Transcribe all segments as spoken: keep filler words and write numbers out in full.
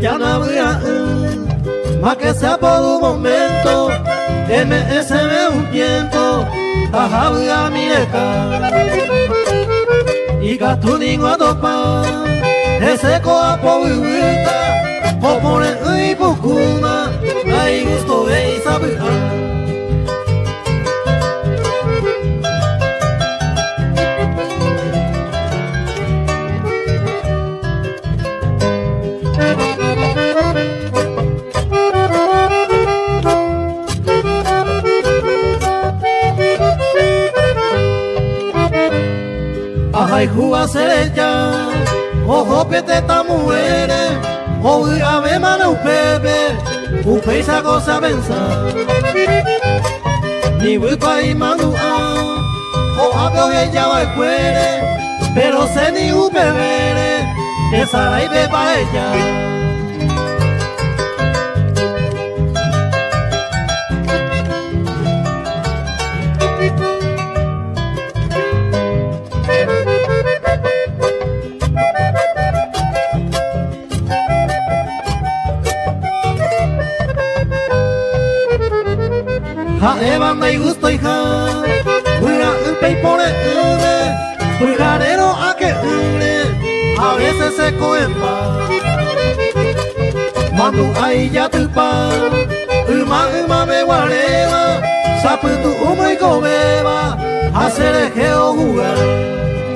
ella no habría más que sea por un momento, M S ve un tiempo, ajabra mi eka. Y gatuningo a topa, ese coa por vuelta, o por el y pocuma, hay gusto de Isabel. Ay, juga serella, ojo pete ta mujeres, o ave mana un pepe, un peisa cosa benza. Ni voy pa y manua, o hablo ella va a cuere, pero se ni un bebere, esa la ibe pa ella. Ha evan y gusto hija, juega un pey por el une, jugarero a que une, a veces se coempa. Mando ahí ya tu pa, uma uma me guarema, sapu tu uma y cobeba, hacer el geo jugar.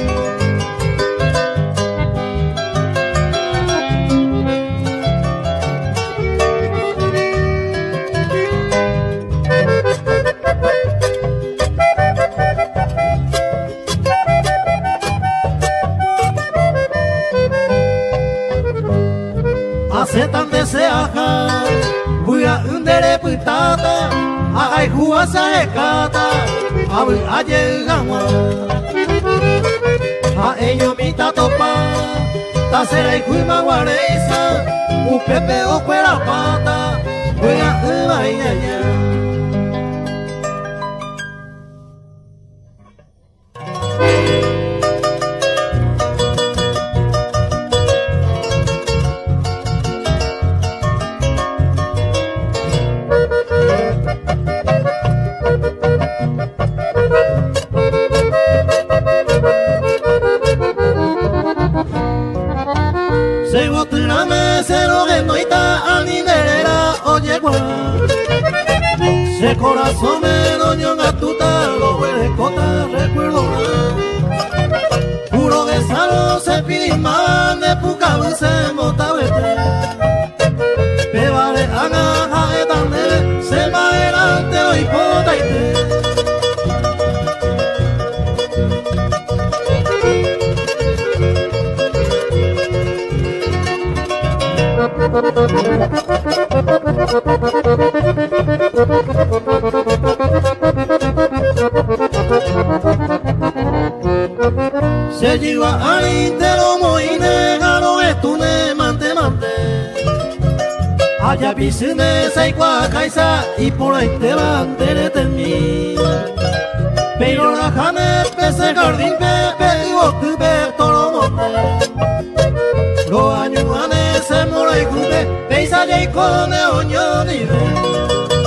Se tan deseaja, voy a undere putata, ay juga sa ekata, abu aye gama. A ello mi tatopa, ta será y cuima guareza, un pepe o cuera pata, voy a umayaya. Se corazón me doño gatuta, lo huele cota, recuerdo puro de salo se pidimán, de puca se motavete. Pebare anga etane, se maerante hoy potaite. Se lleva ahí te lo muy negaro esto ne mante mante. Allá visine se igual kaisa y por ahí te van te mí. Pero la jane pese jardín pepe y boku be toro monte. Lo añuane se mora y cube, peisa y cone oño dive.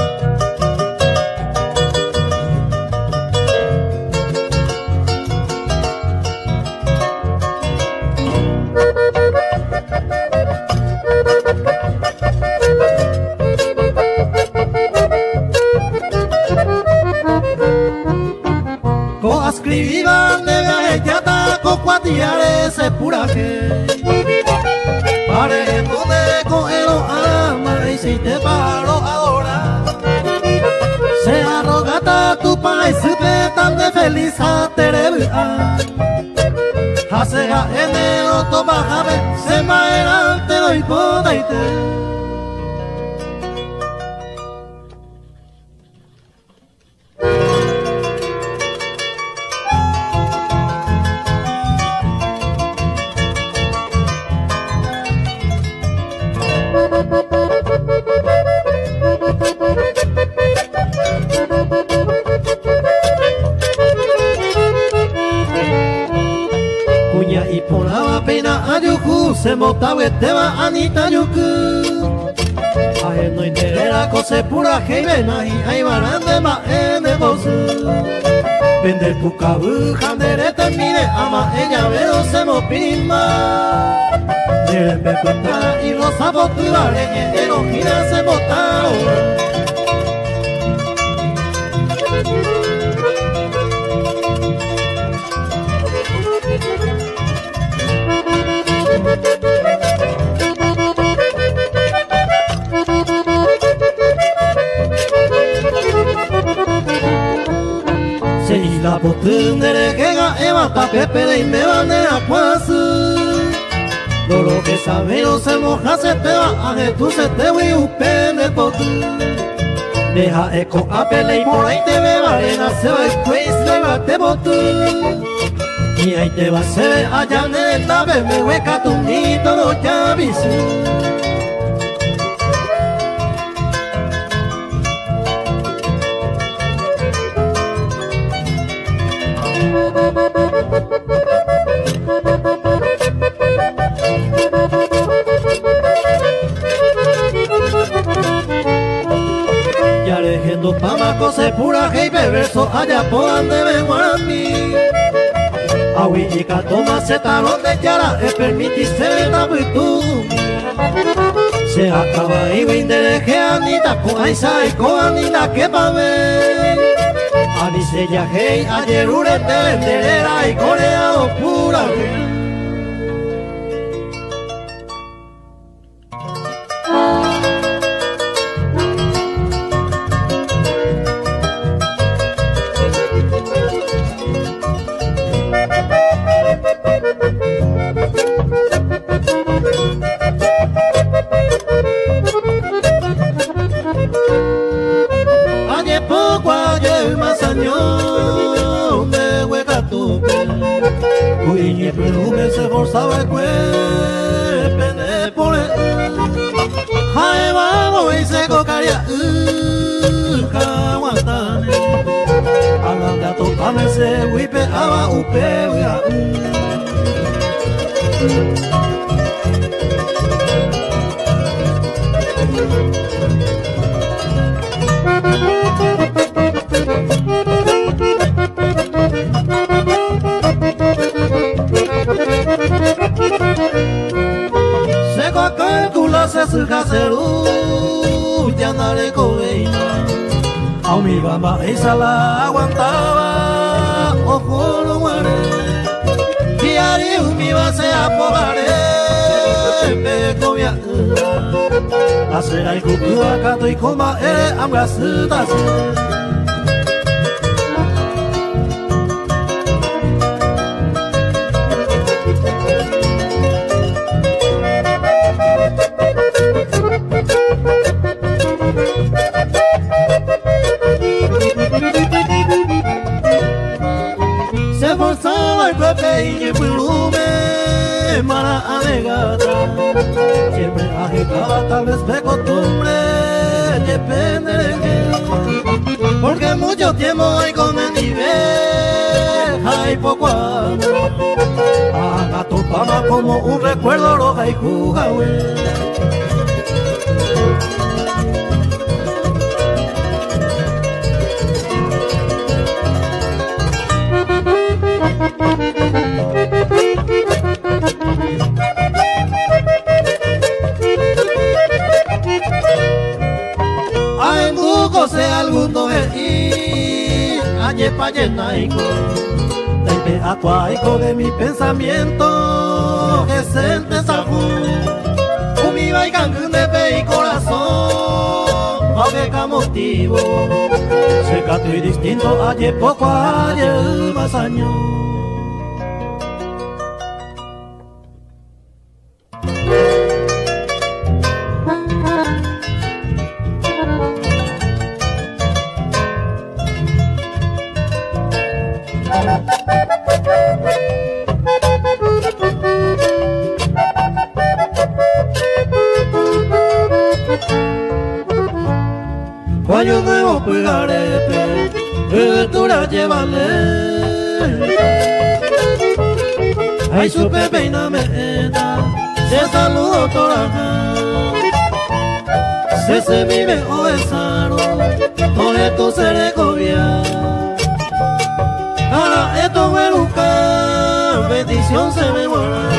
Escribiban de viaje ya taco cuatiare se puraje. Pare donde coelo ama y si te paro ahora. Se arrogata tu país tan de feliz a terebua. Hasega en el otro bajabe se maera te doy podaite. se mota este va anita yuku. Ahe no interera cose pura heibena y hay barande ma ene bosu. Vende pukabu handere termine ama ella vero se mo pinma. Nere me cuenta y los abotu areñe erojina se botaron. Se la botun de rega eva tapepe de me van a cuasu. Lo que sabe no se moja se te va a que tú se te voy un pene potu. Deja eco a pele y por ahí te ve varena se va el quiz le va te botu. Y ahí te va se ve allá en el nave me hueca tu nito no ya visu. Ya leyendo pamaco se pura hey beberso allá por donde vengo a mí. Awi y catoma se talón de yara e permitiste la virtud. Se acaba y vende que anita con aisa y con anita que pa' ver. Ani se ya hey ayer urete venderera y coreado pura ver. Uy, pero me se forzaba el cuerpo de por él. Ay, vamos y se cocaría. Aguantame. Hablando a tocarme se huipe, aba upe, uya. Se calcula se su caseru ya no le coveina. A mi bamba esa la aguantaba ojo lo muere. Y ari mi base a pogare me comia. Hacer el cucu acá y coma eh amgasutas. Se forzaba el pepe y el plume mala alegata. Siempre agitaba tal vez de costumbre, depende de qué. Porque mucho tiempo hay con el nivel, hay poco amor. Haga tu fama como un recuerdo roja y jugawe. Ay, mugo se alguno y añe pa llenaiko. Daipe acuaico de mi pensamiento que sente sabu. Umi va y cangun de pe y corazón, aunque ca motivo. Secato y distinto, añe poco, añe más años. Guayo nuevo pegarepe, cultura llévale. Ay, su pepe y no me da, se saludo toraja, se se vive o esaro, todo esto se recobia. Ahora esto me busca, bendición se me guarda.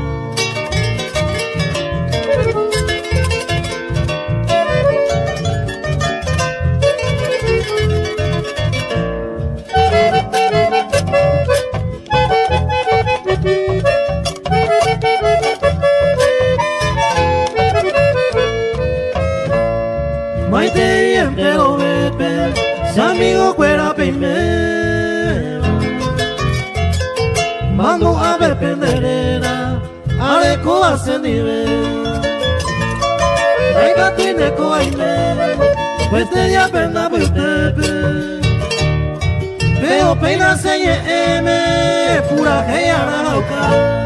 Maite y entero bebe, si amigo fuera primero, mando a ver penderera, areco a ese nivel. Traiga tu ineco aime, pues te ya pena pepe, pero pena se yeme, pura que ya la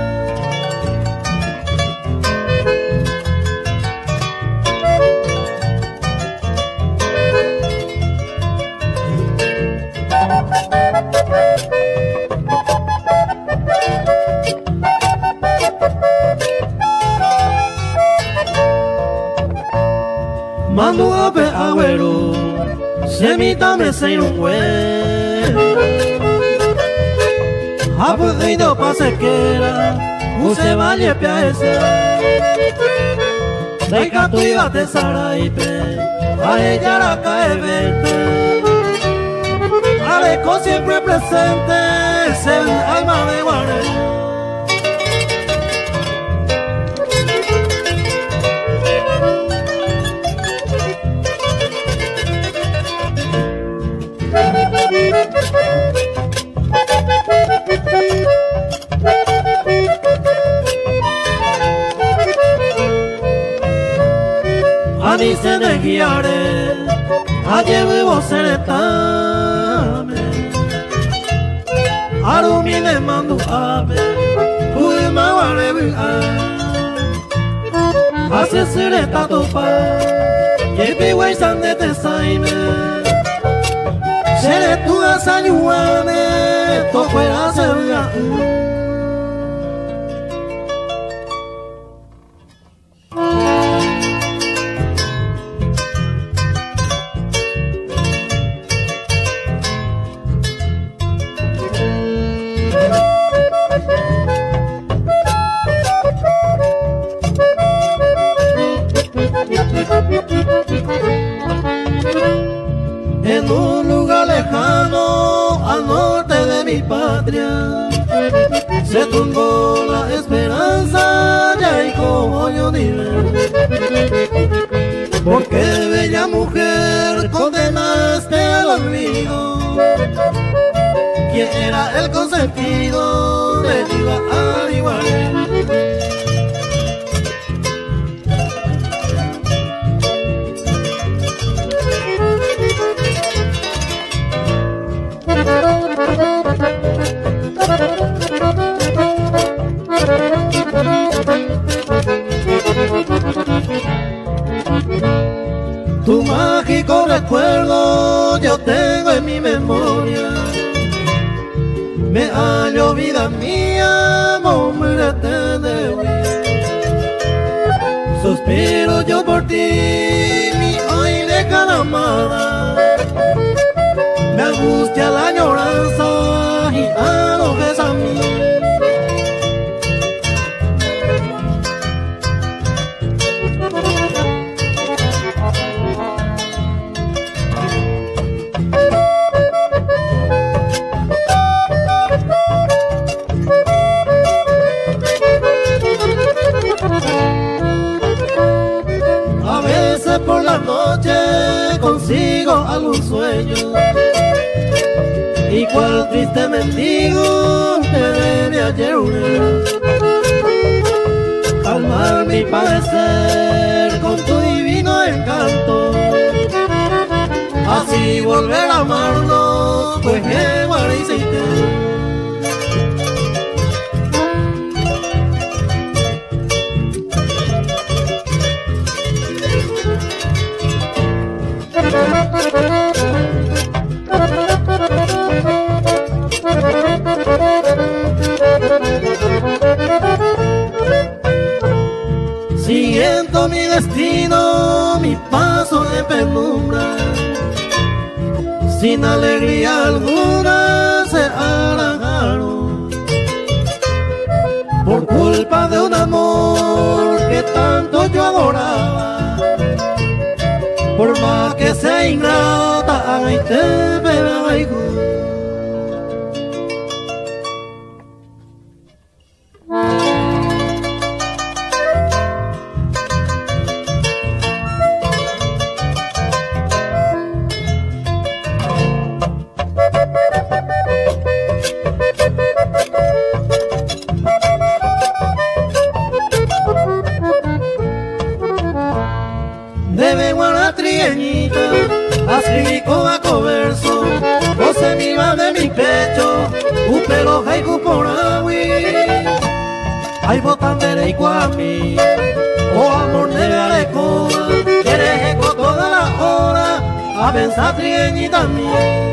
mando a ver agüero, semita me se un huevo. A pedido pa' sequera, use valle pieza. Deja tu iba te saraipe, a ella la cae verte. Aleco siempre presente, es el alma de Guaré. Ani se ne guiare, a lleve vos seretame. Arumi ne mandu ave, pude maware via. Hace sereta topa, yepi wei sande te saime. Sere tu asayuane, to fuera sevga. En un lugar lejano al norte de mi patria se tumbó la esperanza, ya y como yo dime, porque bella mujer condenaste al olvido. ¿Quién era el consentido de Diva Arihuaré? Tu mágico recuerdo yo tengo en mi memoria. Me hallo vida mía, mombrete de huir. Suspiro yo por ti, mi hoy lejana amada. Me angustia la añoranza y a lo que es a mí. A veces por la noche consigo algún sueño, y cual triste mendigo te debe ayer calmar mi padecer con tu divino encanto, así volver a amarnos, pues que guariciste. de penumbra, sin alegría alguna se arrancaron por culpa de un amor que tanto yo adoraba. Por más que sea ingrata, ay te veo. Debe guardar trigueñita, así con aco verso, o se me va de mi pecho, un pelo jaiku por agui. Ay botan de iguami, o amor de alecoa, quieres eco toda la hora, a pensar trigueñita mía.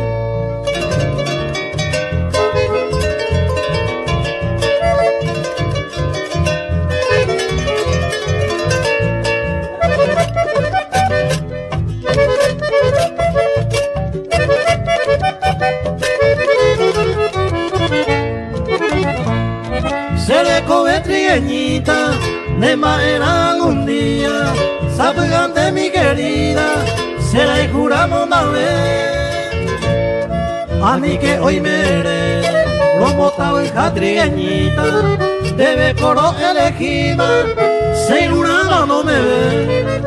Se le come trigueñita, de manera algún día, saben de mi querida, se la juramos una vez. A mí que hoy me heré, lo botado en ja trigueñita, debe coro elegima, se juraba no me ve.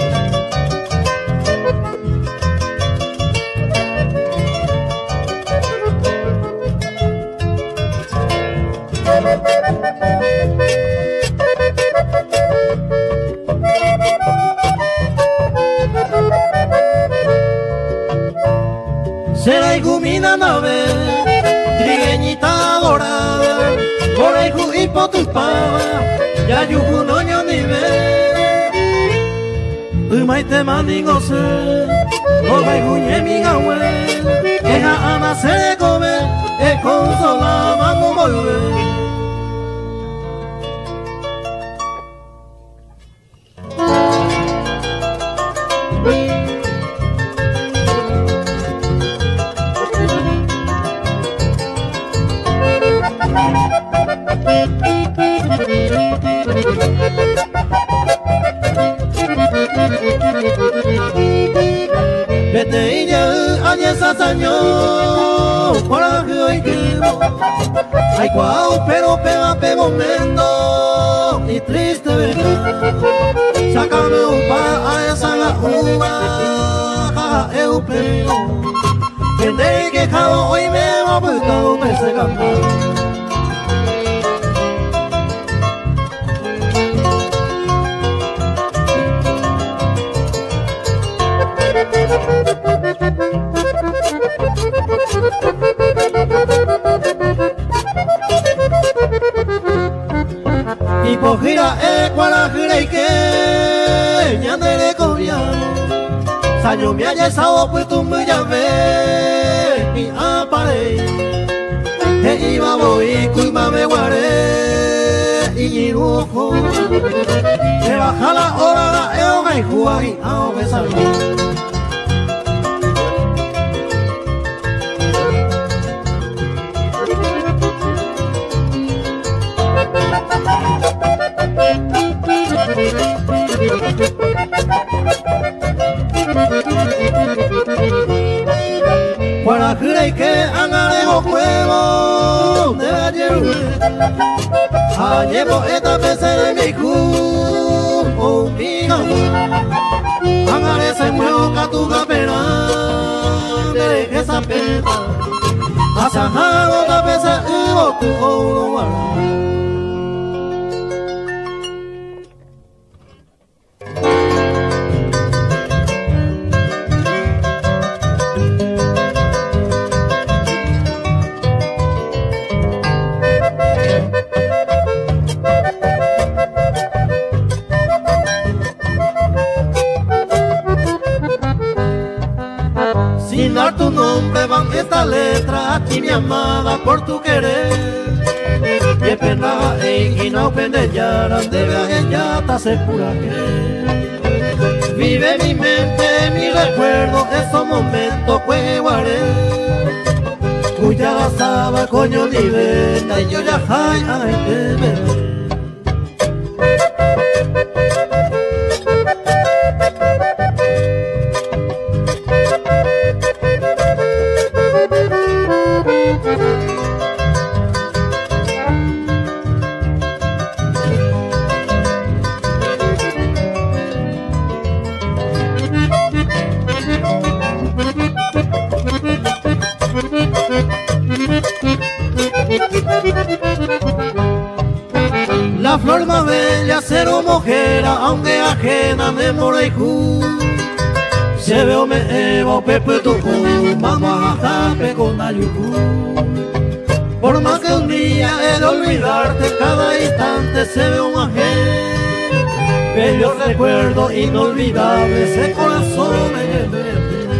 Se la ilumina nave, trigueñita dorada, por el juipo tu pava, ya yuju no yo ni ve. Umay te mandingo se, o vai guñe mi gawe, que ja ama se come, e consolaba no volver. Vete y ya añe sasaño para que hoy quemo. Ay cuau pero pega pe momento y triste verdad. Sácame un pa a esa la uva, ja eu pego. Vende que jao hoy me va a buscar un ese campo. Y por gira e cuala gira y que ñandere coviano saño me haya estado pues tú me llamé y aparé e iba voy cuima me guaré y rojo se baja la hora e oga y juega y ahoga salud. Para creer que angarejo juego de ayer ayer esta vez en mi cu mi angare se muevo catuga pena de esa pena hasta otra vez hubo tu oro. Sin dar tu nombre van esta letra a ti mi amada por tu querer. Que pena e ingina o pendellaran debe a ella ta se pura que Vive mi mente, mi recuerdo, esos momentos que guardé. Cuya basaba coño ni venda y yo ya jai ay te veré. La flor más bella, cero mojera, aunque ajena de Morejú. Se veo me evo pepe tu vamos a jape con ayucú. Por más que un día he de olvidarte, cada instante se ve un ajeno. Bello recuerdo inolvidable, ese corazón me lleve.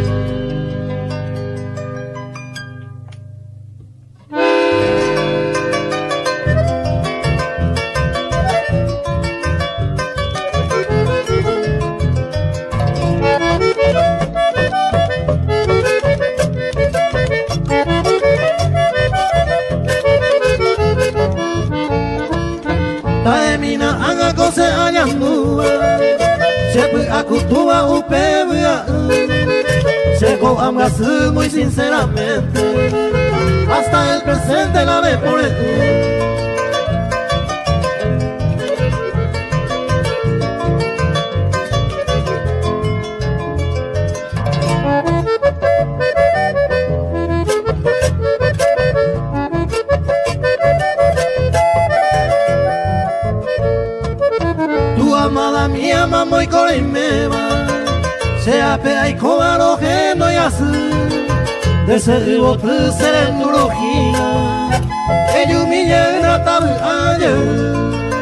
Taemina anga kose anyandua, siempre akutua upebia, seko amgasu muy sinceramente, hasta el presente la ve por el. Amada mía, mamá y corimeba, se apea y cobaro que no yasu, de ser otro ser en urología, ello me llena tal ayer.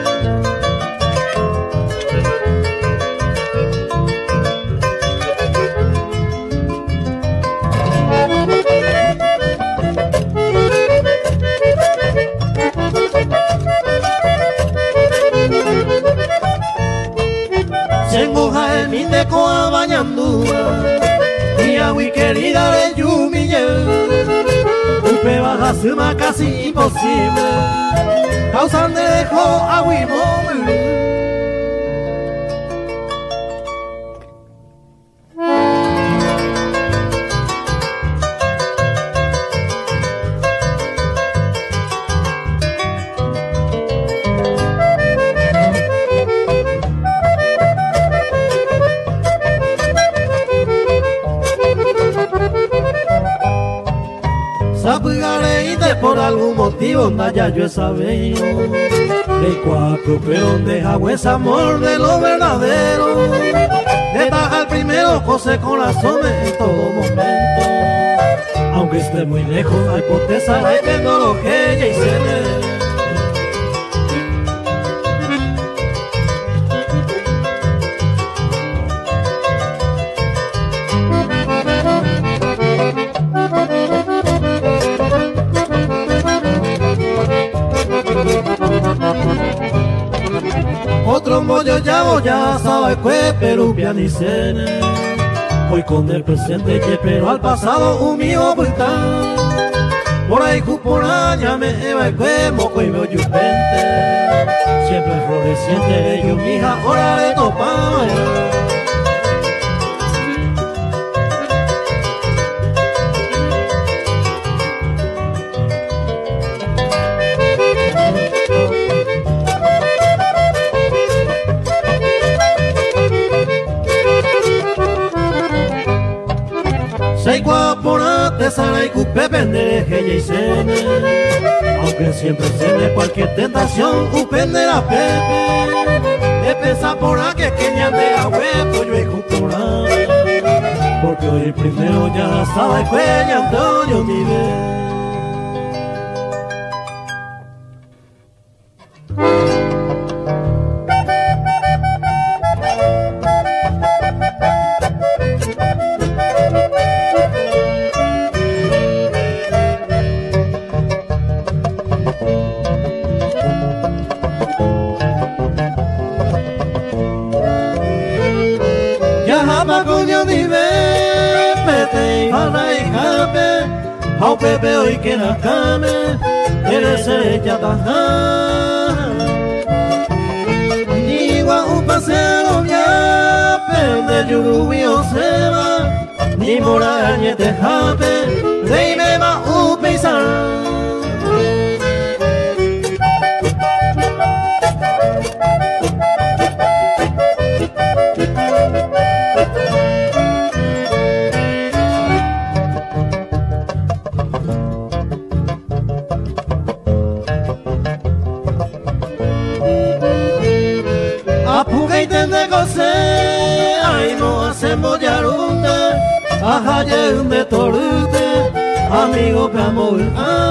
Sengoja el minde coa bañandua, y agui querida de yumille, upe baja suma casi imposible, causan de dejo agui móvil. Sapugareite por algún motivo naya yo he sabido de cuatro pero de agua es amor de lo verdadero. De baja el primero cose corazón en todo momento. Aunque esté muy lejos hay potestad, hay tecnología y se ve. Otro mollo ya voy ya sabe que Perú pianicene. Hoy con el presente que pero al pasado un mío voltar. Por ahí cuporaña me eva que moco y me oye pente. Siempre floreciente yo mi hija hora de topar. Sei guaporate, sara y cupe pendeje y sene. Aunque siempre cene cualquier tentación, upende la pepe. De pensar por aquí que ñan de la huevo yo y cupora. Porque hoy primero ya sabe que ñan Antonio vive. Au pepe hoy que na came, eres ella taja. Ni gua un paseo ya, pende yurubio se va. Ni morañe te jape, rey me va un paisano. Ajaye me torute, amigo pe amor.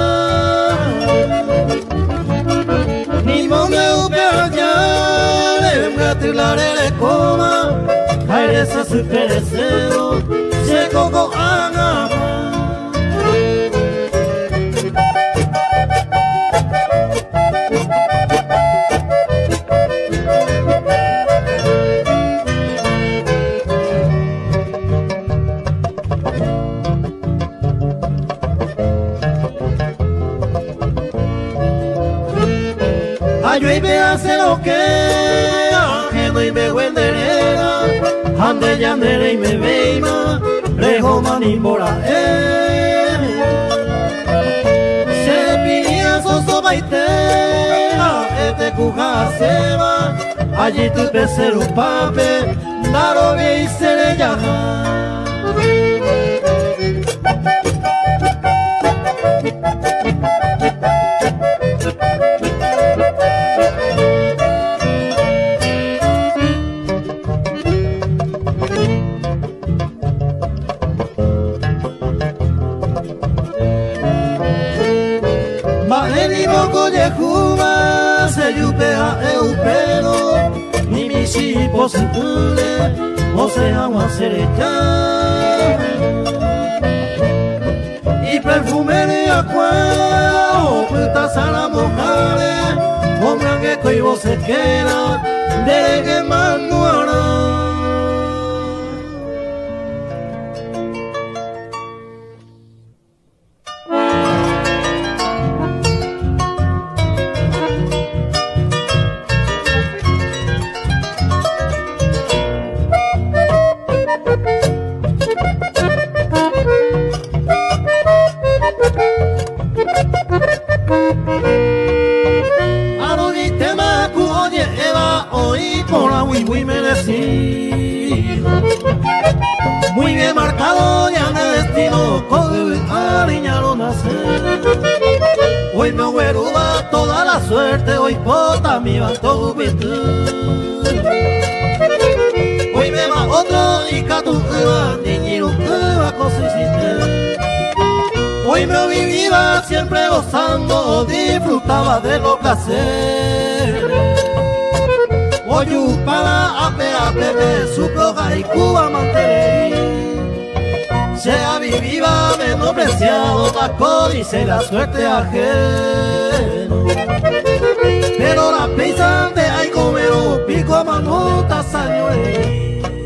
Ni monde upe allá, le mgratilare le coma, caire se superecero, se coco agama. Yo y me hace lo que ajeno y me huenderera, ande yandere y me veima, rejoma ni mora eh. Se piña soso baitera, este cuja se va, allí tu pecero pape, daro bien y se le llama. Juba se yupea eupero, ni mi chipo se pule, o se agua se le y perfume de agua, o putas a la mujer, hombre que coibo se queda, de que manuara. Muy bien marcado ya de destino, con ariñalo nacer. Hoy me hueruba toda la suerte, hoy pota mi banto virtud. Hoy me va otro y catu uva, niñiro uva cosicite. Hoy me vivía siempre gozando, disfrutaba de lo que hacer. Oyu para ape ape su proga y Cuba mantener. Sea viviva menospreciado la códice la suerte ajeno. Pero la pizza de ay comero pico a manota señores.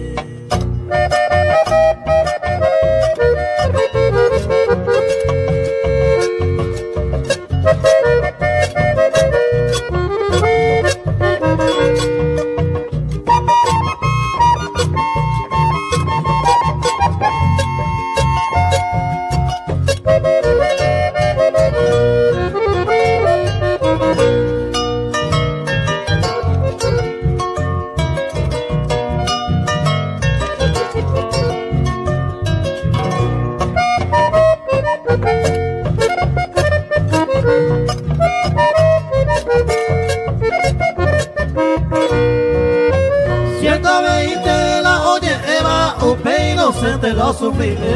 Inocente lo sufriré.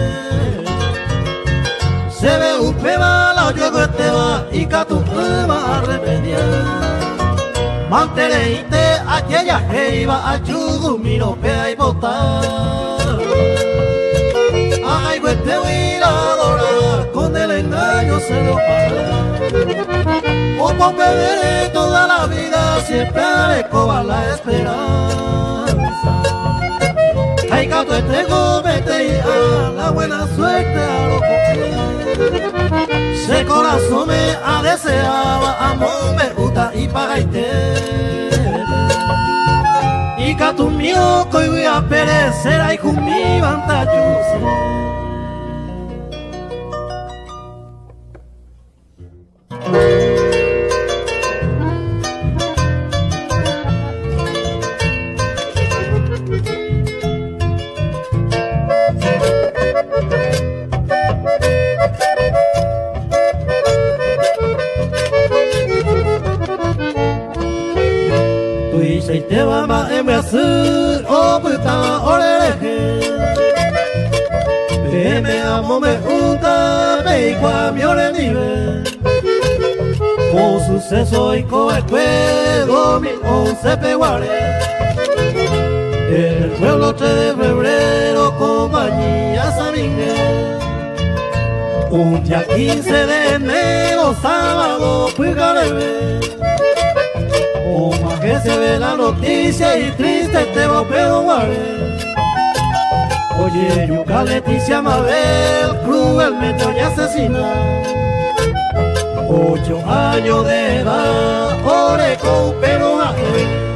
Se ve un peba, la llego este va y catu va a remediar. Mantereite aquella jeiba a chugu miro pea y botar. Ay, este huiladora con el engaño se lo paga. O por beber toda la vida siempre haré cobar la esperanza. Ay, gato, este comete y a la buena suerte a los coquetes. Ese corazón me ha deseado, amor me gusta y para ite. Y gato mío, que voy a perecer, ay, con mi vantajoso. Sei te va ma e me asu o puta oreleje. Pe me amo me gusta me igual mi ore nive. Con suceso y con el juego mi once peguare. El pueblo tres de febrero compañía San Miguel. Un día quince de enero sábado fui galeve. Como que se ve la noticia y triste te va pero guarde. Oye, Yuca Leticia Mabel cruelmente hoy asesina. Ocho años de edad, ore con pero ajeno.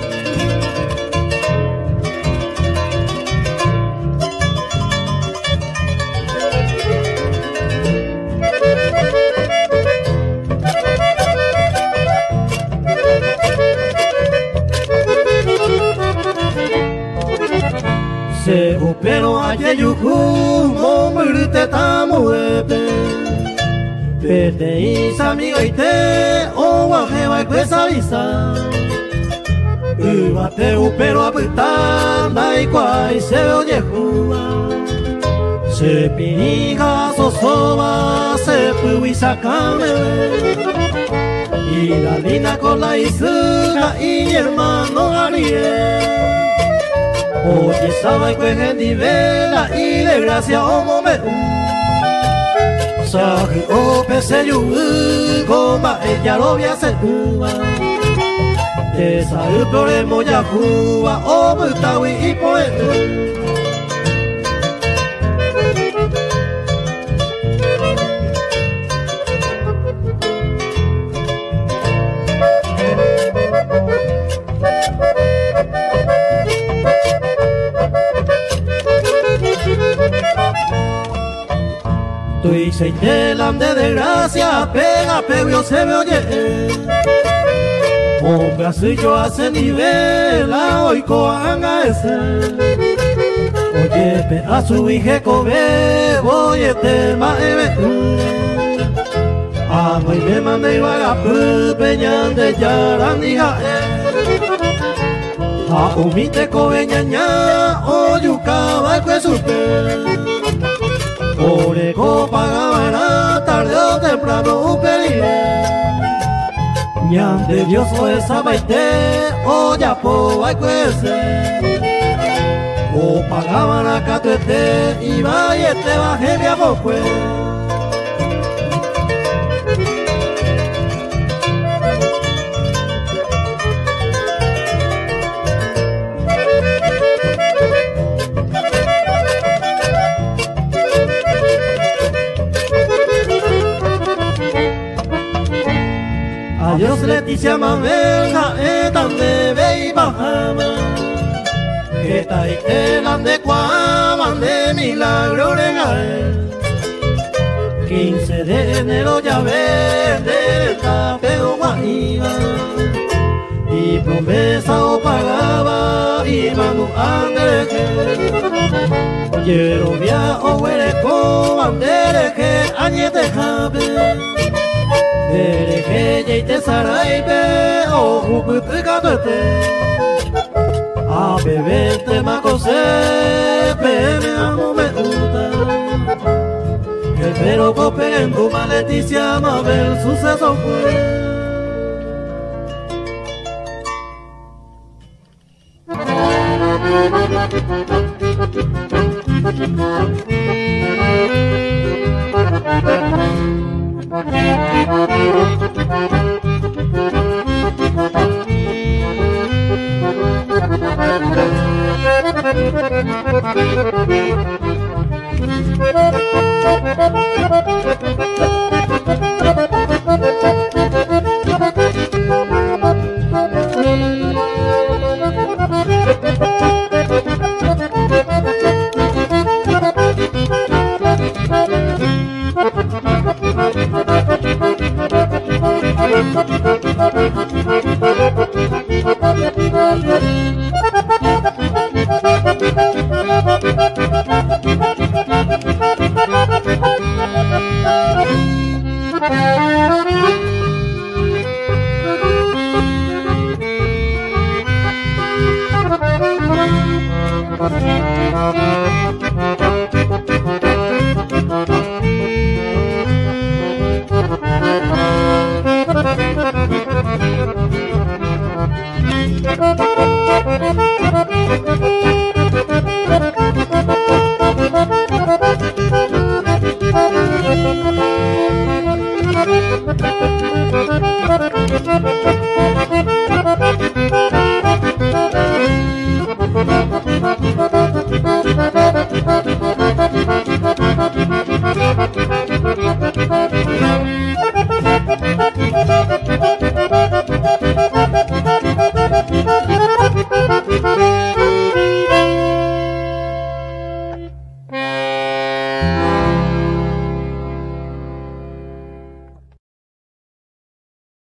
Se pero ayer yuku momirte tamuete. Pete isa amigo ite o guajeba y cuesa visa. Ubate upero apitanda y cuay se ve oye juba. Se pinija sosoba se puwi sacame. Y la lina con la isuga y mi hermano Ariel. Oye, sabe que es nivela y de gracia o momento. Sabe o pese yu goma ella lo voy a hacer cuba. Esa el problema ya cuba o mutawi y por esto. Y se intelan de desgracia, pega, pego, se me oye. Un bracillo hace nivela, hoy coanga ese. Oye, pe a su hija cobe, voy este maebe. A muy me mande y vaga, peñan de yarandija. A humite cobe ñaña, o yuca, va que supe. Ore copa gabana, tarde o temprano un peligro. Ñande Dios o esa baite, o ya po hay cuese. Copa gabana catuete, y vaya te baje mi amor pues. Adiós Leticia Mabelga, etan de ve y bajama. Eta y telan de cuaban de milagro regal. Quince de enero ya verde el tapeo guajiba. Y promesa o pagaba y manu andereje. Quiero via o huereco andereje añete jabe. Dereje y te saraibe o juputu gatote. A bebé te macose, peme amo me gusta. El pero cope en tu Leticia Mabel suceso fue. Thank you.